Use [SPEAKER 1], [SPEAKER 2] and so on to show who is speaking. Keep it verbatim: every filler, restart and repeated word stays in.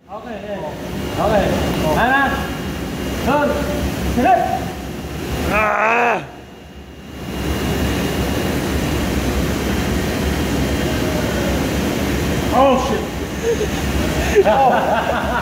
[SPEAKER 1] Okay, okay. Okay. Ana. Doon. Sunod. Ah! Oh shit. Oh.